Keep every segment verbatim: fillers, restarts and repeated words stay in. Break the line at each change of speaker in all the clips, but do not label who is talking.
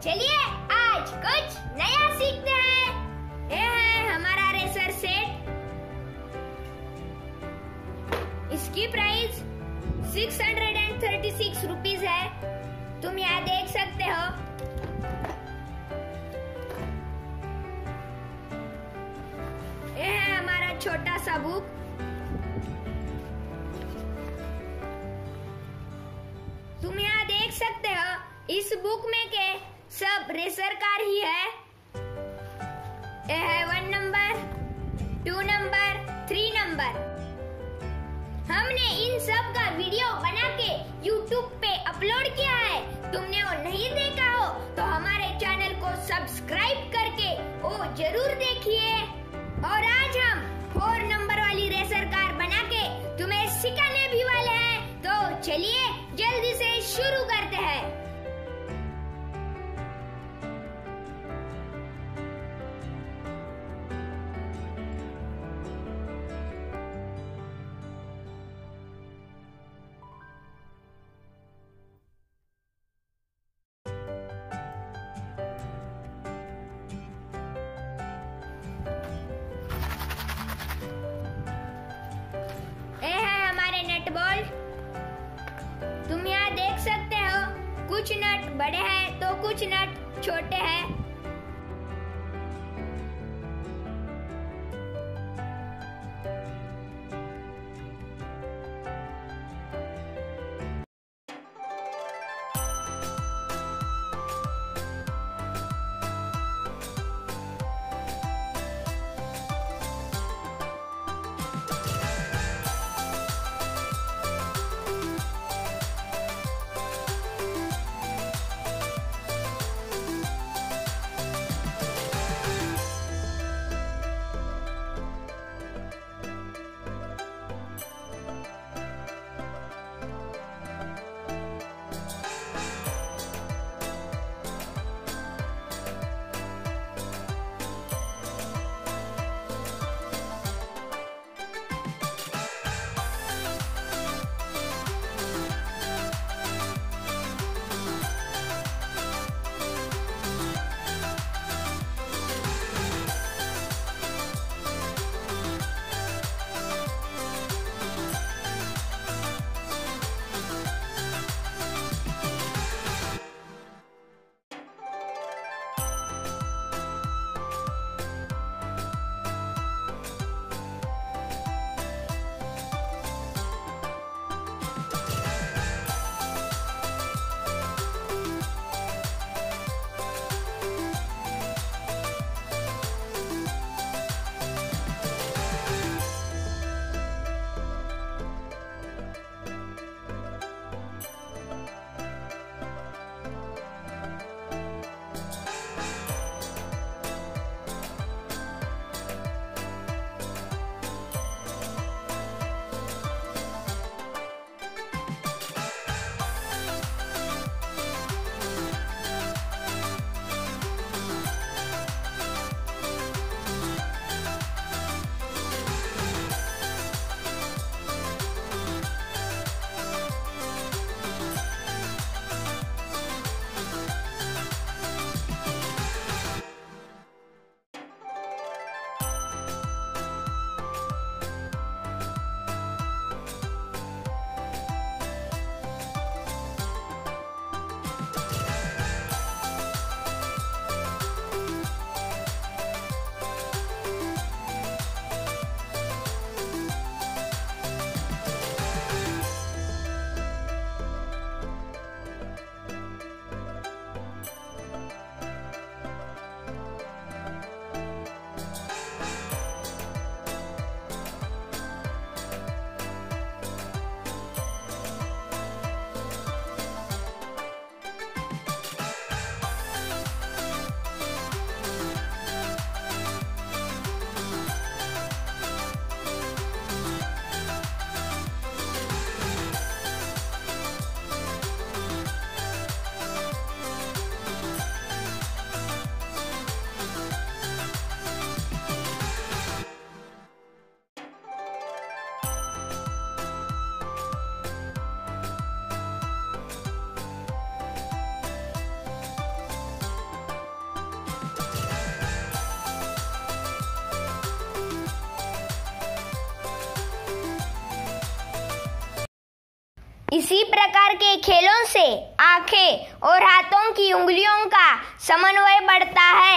चलिए आज कुछ नया सीखते हैं। ये है हमारा रेसर सेट। इसकी price six hundred and thirty six rupees है। तुम यहाँ देख सकते हो। ये है हमारा छोटा सा बुक। तुम यहाँ देख सकते हो इस बुक में के सब रेसर कार ही है। ये है one number, two number, three number. हमने इन सब का वीडियो बना के यूट्यूब पे अपलोड किया है। तुमने वो नहीं देखा हो तो हमारे चैनल को सब्सक्राइब करके वो जरूर देखिए। और आज हम फोर नंबर वाली रेसर कार बना के तुम्हें सिखाने भी वाले हैं। तो चलिए जल्दी से शुरू करते हैं। ये है हमारे नट बोल्ट। तुम यहाँ देख सकते हो कुछ नट बड़े हैं तो कुछ नट छोटे हैं। इसी प्रकार के खेलों से आंखें और हाथों की उंगलियों का समन्वय बढ़ता है।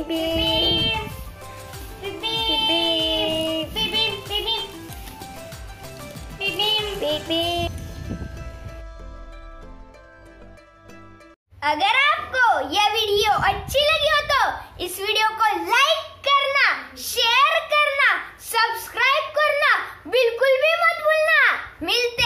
अगर आपको यह वीडियो अच्छी लगी हो तो इस वीडियो को लाइक करना, शेयर करना, सब्सक्राइब करना बिल्कुल भी मत भूलना। मिलते